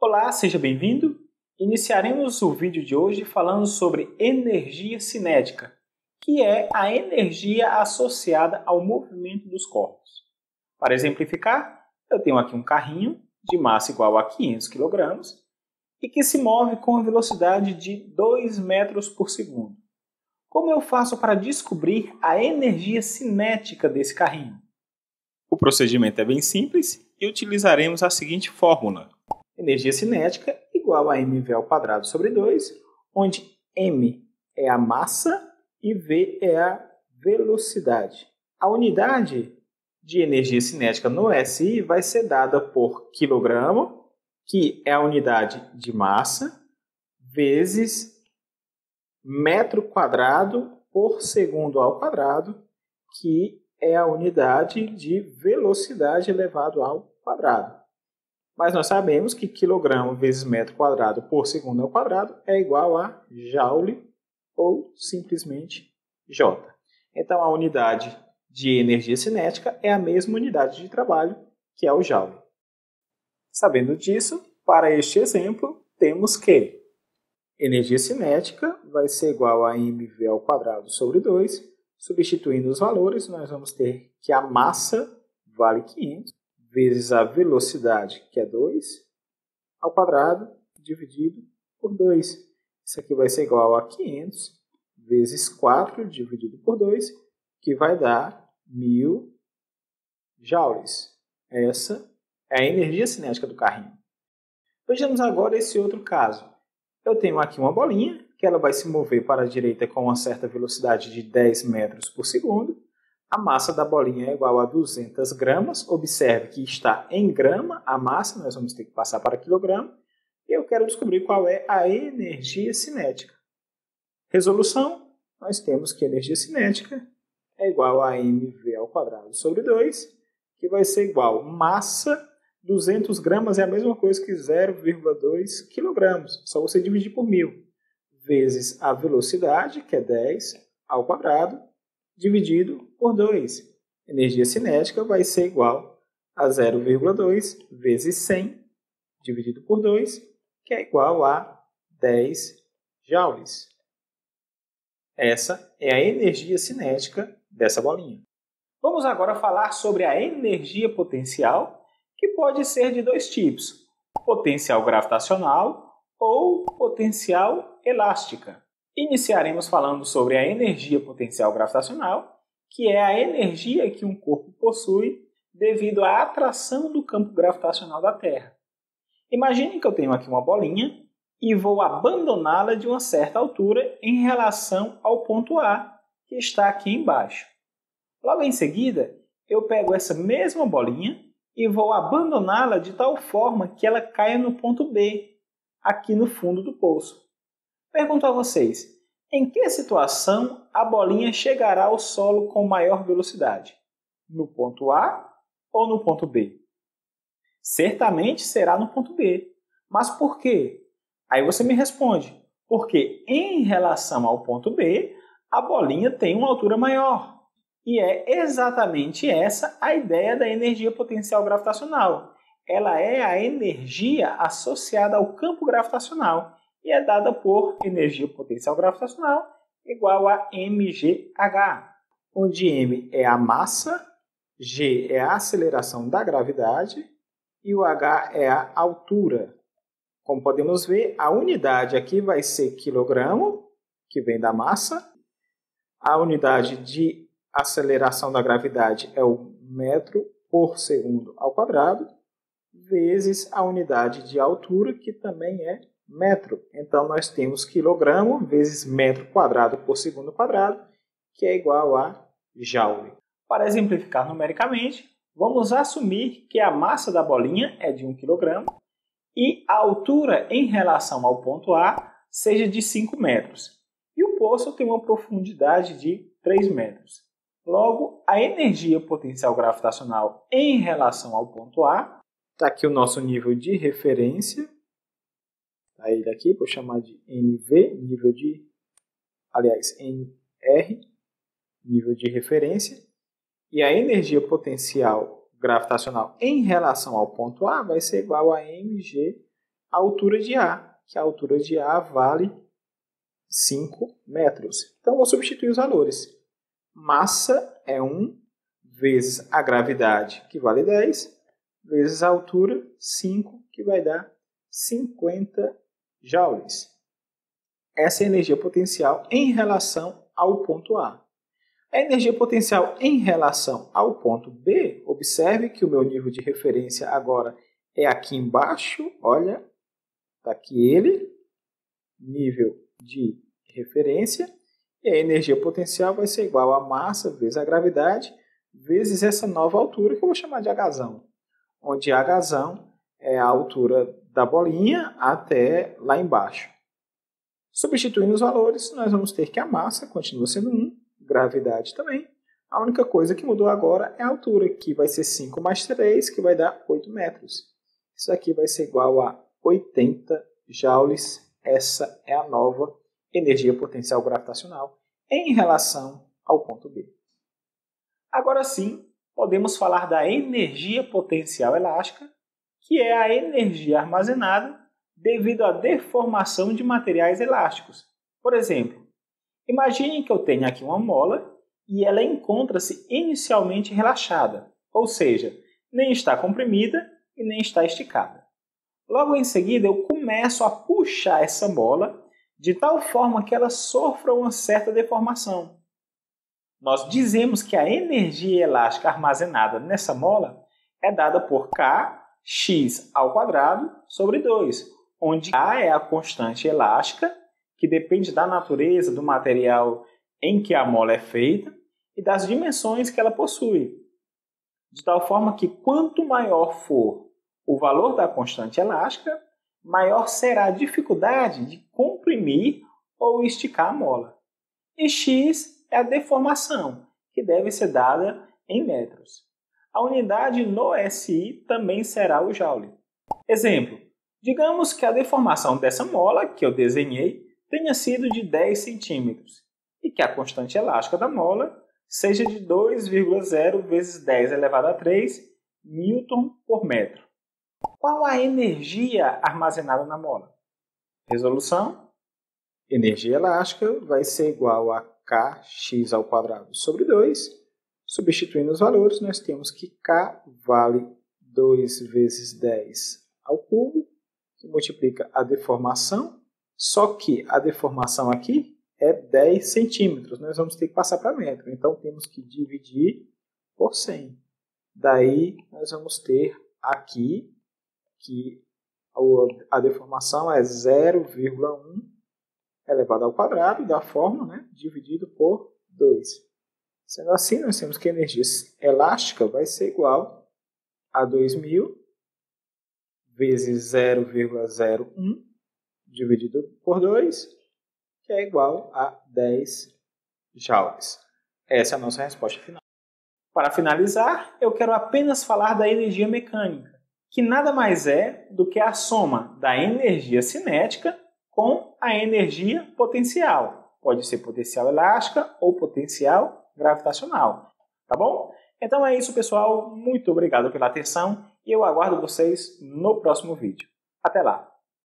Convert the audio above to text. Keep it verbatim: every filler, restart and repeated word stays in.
Olá, seja bem-vindo. Iniciaremos o vídeo de hoje falando sobre energia cinética, que é a energia associada ao movimento dos corpos. Para exemplificar, eu tenho aqui um carrinho de massa igual a quinhentos quilogramas e que se move com a velocidade de dois metros por segundo. Como eu faço para descobrir a energia cinética desse carrinho? O procedimento é bem simples e utilizaremos a seguinte fórmula. Energia cinética igual a mv ao quadrado sobre dois, onde m é a massa e v é a velocidade. A unidade de energia cinética no S I vai ser dada por quilograma, que é a unidade de massa, vezes metro quadrado por segundo ao quadrado, que é a unidade de velocidade elevado ao quadrado. Mas nós sabemos que quilograma vezes metro quadrado por segundo ao quadrado é igual a joule ou simplesmente J. Então a unidade de energia cinética é a mesma unidade de trabalho, que é o joule. Sabendo disso, para este exemplo, temos que energia cinética vai ser igual a mv ao quadrado sobre dois. Substituindo os valores, nós vamos ter que a massa vale quinhentos, vezes a velocidade, que é dois, ao quadrado, dividido por dois. Isso aqui vai ser igual a quinhentos, vezes quatro, dividido por dois, que vai dar mil joules. Essa é a energia cinética do carrinho. Vejamos agora esse outro caso. Eu tenho aqui uma bolinha, que ela vai se mover para a direita com uma certa velocidade de dez metros por segundo. A massa da bolinha é igual a duzentas gramas. Observe que está em grama a massa, nós vamos ter que passar para quilograma. E eu quero descobrir qual é a energia cinética. Resolução, nós temos que a energia cinética é igual a mv ao quadrado sobre dois, que vai ser igual a massa, duzentas gramas é a mesma coisa que zero vírgula dois quilogramas. Só você dividir por mil, vezes a velocidade, que é dez ao quadrado, dividido por dois. Energia cinética vai ser igual a zero vírgula dois vezes cem, dividido por dois, que é igual a dez joules. Essa é a energia cinética dessa bolinha. Vamos agora falar sobre a energia potencial, que pode ser de dois tipos: potencial gravitacional ou potencial elástica. Iniciaremos falando sobre a energia potencial gravitacional, que é a energia que um corpo possui devido à atração do campo gravitacional da Terra. Imagine que eu tenho aqui uma bolinha e vou abandoná-la de uma certa altura em relação ao ponto A, que está aqui embaixo. Logo em seguida, eu pego essa mesma bolinha e vou abandoná-la de tal forma que ela caia no ponto B, aqui no fundo do poço. Pergunto a vocês, em que situação a bolinha chegará ao solo com maior velocidade? No ponto A ou no ponto B? Certamente será no ponto B. Mas por quê? Aí você me responde, porque em relação ao ponto B, a bolinha tem uma altura maior. E é exatamente essa a ideia da energia potencial gravitacional. Ela é a energia associada ao campo gravitacional e é dada por energia potencial gravitacional igual a mgh, onde m é a massa, g é a aceleração da gravidade e o h é a altura. Como podemos ver, a unidade aqui vai ser quilograma, que vem da massa. A unidade de aceleração da gravidade é o metro por segundo ao quadrado, vezes a unidade de altura, que também é metro. Então, nós temos quilograma vezes metro quadrado por segundo quadrado, que é igual a joule. Para exemplificar numericamente, vamos assumir que a massa da bolinha é de um quilograma e a altura em relação ao ponto A seja de cinco metros. E o poço tem uma profundidade de três metros. Logo, a energia potencial gravitacional em relação ao ponto A, está aqui o nosso nível de referência, tá ele aqui, vou chamar de N V, nível de, aliás, N R, nível de referência, e a energia potencial gravitacional em relação ao ponto A vai ser igual a mg a altura de A, que a altura de A vale cinco metros. Então, vou substituir os valores. Massa é um, vezes a gravidade, que vale dez, vezes a altura, cinco, que vai dar cinquenta joules. Essa é a energia potencial em relação ao ponto A. A energia potencial em relação ao ponto B, observe que o meu nível de referência agora é aqui embaixo, olha, está aqui ele, nível de referência, e a energia potencial vai ser igual a massa vezes a gravidade, vezes essa nova altura, que eu vou chamar de Hzão, onde Hzão é a altura da bolinha até lá embaixo. Substituindo os valores, nós vamos ter que a massa continua sendo um, gravidade também. A única coisa que mudou agora é a altura, que vai ser cinco mais três, que vai dar oito metros. Isso aqui vai ser igual a oitenta joules. Essa é a nova energia potencial gravitacional em relação ao ponto B. Agora sim, podemos falar da energia potencial elástica, que é a energia armazenada devido à deformação de materiais elásticos. Por exemplo, imagine que eu tenha aqui uma mola e ela encontra-se inicialmente relaxada, ou seja, nem está comprimida e nem está esticada. Logo em seguida, eu começo a puxar essa mola de tal forma que ela sofra uma certa deformação. Nós dizemos que a energia elástica armazenada nessa mola é dada por Kx ao quadrado sobre dois, onde K é a constante elástica, que depende da natureza do material em que a mola é feita e das dimensões que ela possui. De tal forma que quanto maior for o valor da constante elástica, maior será a dificuldade de comprimir ou esticar a mola. E x é a deformação, que deve ser dada em metros. A unidade no S I também será o joule. Exemplo, digamos que a deformação dessa mola que eu desenhei tenha sido de dez centímetros e que a constante elástica da mola seja de dois vírgula zero vezes dez elevado a três newton por metro. Qual a energia armazenada na mola? Resolução. Energia elástica vai ser igual a Kx ao quadrado sobre dois. Substituindo os valores, nós temos que K vale dois vezes dez ao cubo, que multiplica a deformação, só que a deformação aqui é dez centímetros, nós vamos ter que passar para metro, então temos que dividir por cem. Daí nós vamos ter aqui que a deformação é zero vírgula um elevado ao quadrado da forma, né, dividido por dois. Sendo assim, nós temos que a energia elástica vai ser igual a dois mil vezes zero vírgula zero um dividido por dois, que é igual a dez joules. Essa é a nossa resposta final. Para finalizar, eu quero apenas falar da energia mecânica, que nada mais é do que a soma da energia cinética com a energia potencial. Pode ser potencial elástica ou potencial gravitacional. Tá bom? Então é isso, pessoal. Muito obrigado pela atenção e eu aguardo vocês no próximo vídeo. Até lá!